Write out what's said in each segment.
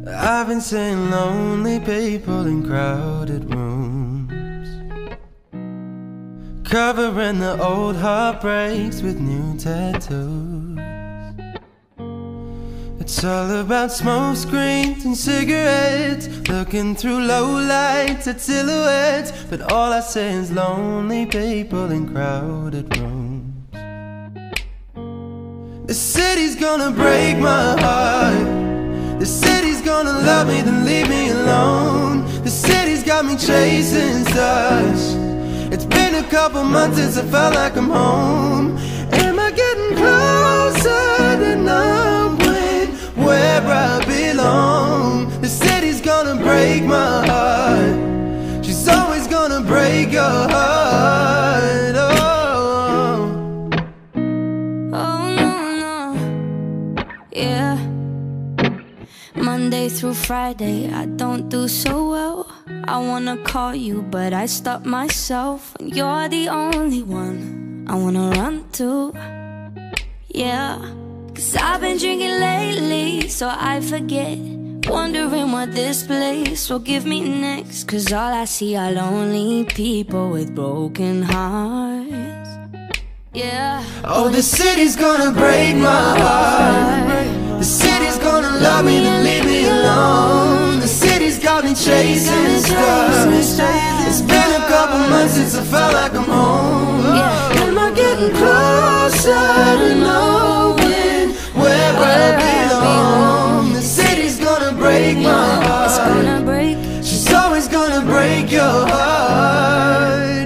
I've been seeing lonely people in crowded rooms, covering the old heartbreaks with new tattoos. It's all about smoke screens and cigarettes, looking through low lights at silhouettes. But all I see is lonely people in crowded rooms. The city's gonna break my heart. The city's gonna love me, then leave me alone. The city's got me chasing stars. It's been a couple months since I felt like I'm home. Am I getting closer to knowing where I belong? The city's gonna break my heart. She's always gonna break your heart. Oh, oh no, no, yeah. Monday through Friday, I don't do so well. I wanna call you, but I stop myself. And you're the only one I wanna run to, yeah. Cause I've been drinking lately, so I forget. Wondering what this place will give me next. Cause all I see are lonely people with broken hearts, yeah. Oh, the city's gonna break my heart. The city's gonna love me, then leave me alone. The city's got me chasing stars. It's been a couple months since I felt like I'm home. Am I getting closer to knowing where I belong? The city's gonna break my heart. It's gonna break. She's always gonna break your heart.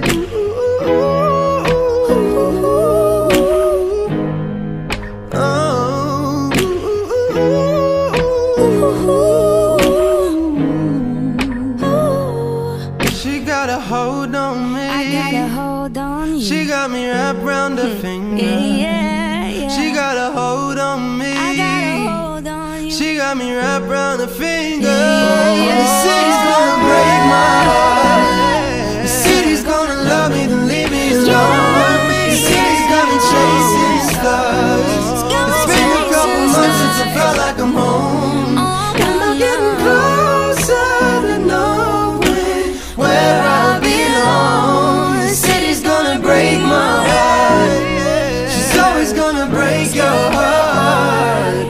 She got a hold on me. I got a hold on you. She got me wrapped around her finger. Yeah, yeah. She got a hold on me. I got a hold on you. She got me wrapped around her finger. Yeah. The city's gonna break my heart. The city's gonna love me, then leave me alone. The city's got me chasing stars. It's been a couple months since I felt like I'm home. Am I getting closer to knowing where I belong? The city's gonna break my heart. She's always gonna break your heart.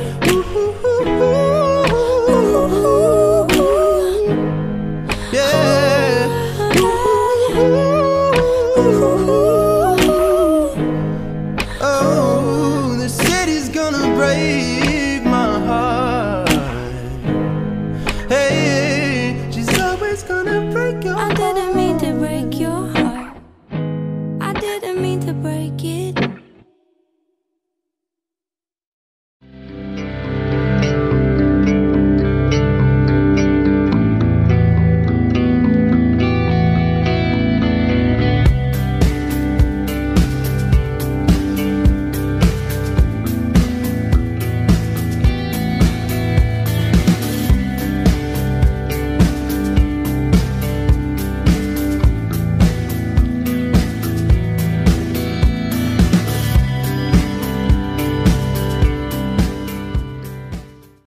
Yeah. Oh, the city's gonna break my heart. Hey, she's always gonna break your heart. I didn't mean to break your heart. I didn't mean to break it.